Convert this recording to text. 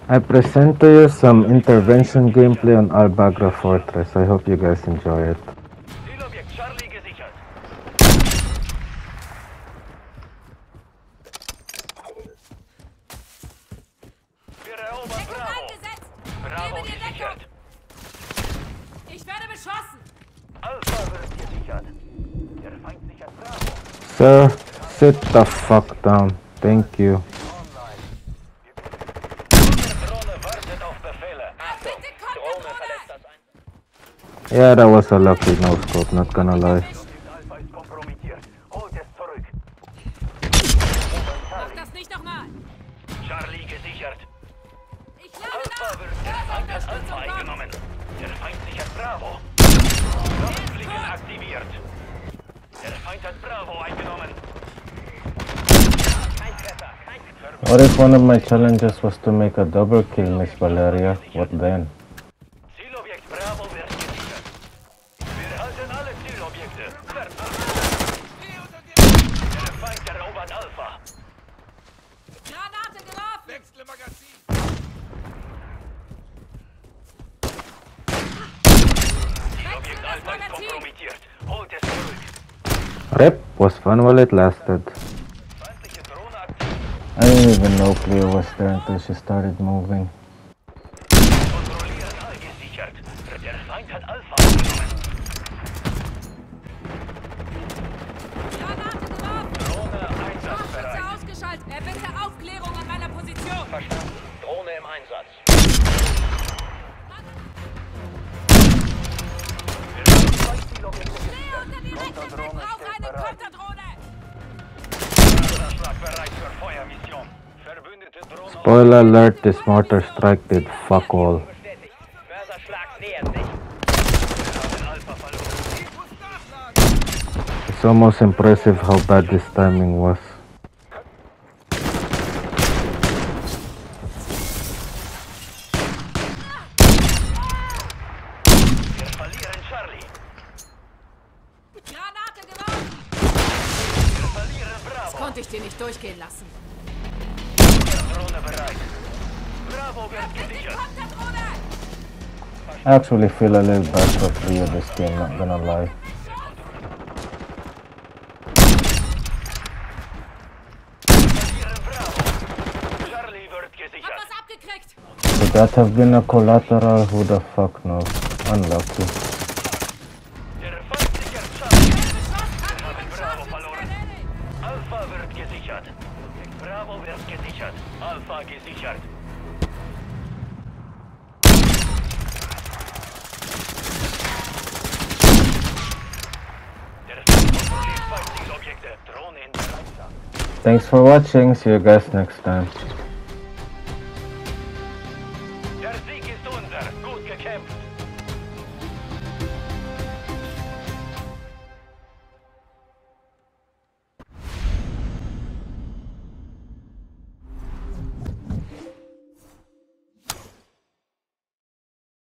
I present to you some intervention gameplay on Al-Bagra Fortress. I hope you guys enjoy it. Zielobjekt Charlie gesichert. Wir erobern Bravo. Bravo gesichert. Ich werde beschossen. Alpha wird gesichert. Der Feind sichert Bravo. Sir, sit the fuck down. Thank you. Drohne wartet auf Befehle. Achtung, Drohne verlässt das ein. Yeah, that was a lucky no-scope, not gonna lie. Alpha ist kompromittiert. Holt es zurück. Mach das nicht nochmal. Charlie gesichert. Ich lade Alpha nach. wird der Feind hat Alpha eingenommen. Der Feind sichert Bravo. Fliegen aktiviert. Der Feind hat Bravo eingenommen. Kein Treffer, kein Treffer. What if one of my challenges was to make a double kill, Miss Valeria? What then? Zielobjekt Bravo wird gesichert. Wir halten alle Zielobjekte. Der Feind erobert Alpha. Granate geworfen. Wechsle Magazin. Zielobjekt Alpha ist kompromittiert. Holt es zurück. Rep was fun while it lasted. Feindliche Drohne aktiv. I didn't even know Cleo was there until she started moving. Kontrollieren all gesichert. Der Feind hat Alpha eingenommen. Granate geworfen. Drohne Scharfschütze einsatzbereit. ausgeschaltet. Erbitte Aufklärung an meiner Position. Verstanden. Drohne im Einsatz. Stehe unter die Rechte. Ich brauche eine Konterdrohne. Schlag bereit für Feuermission. Verbündete Drohne. Spoiler alert, this mortar strike did fuck all. Bestätigt. Mörserschlag nähert sich. Wir haben Alpha verloren. It's almost impressive how bad this timing was. Wir verlieren Charlie. Granate geworfen. Wir verlieren Bravo. Konnte ich dir nicht durchgehen lassen. Drohne bereit. Bravo wird Bitte gesichert. Konterdrohne. I actually feel a little bad for Cleo this game, not gonna lie. Verlieren Bravo. Charlie wird Hab gesichert. was abgekriegt. Could that have been a collateral? Who the fuck knows? Unlucky. Der Feind sichert Charlie. Beschossen. Wir haben Bravo Scharfschütze verloren. erledigt. Alpha wird gesichert. Bravo wird gesichert. Alpha gesichert. Der Feind kontrolliert 2 Zielobjekte. Drohne in Bereitschaft. Thanks for watching. See you guys next time.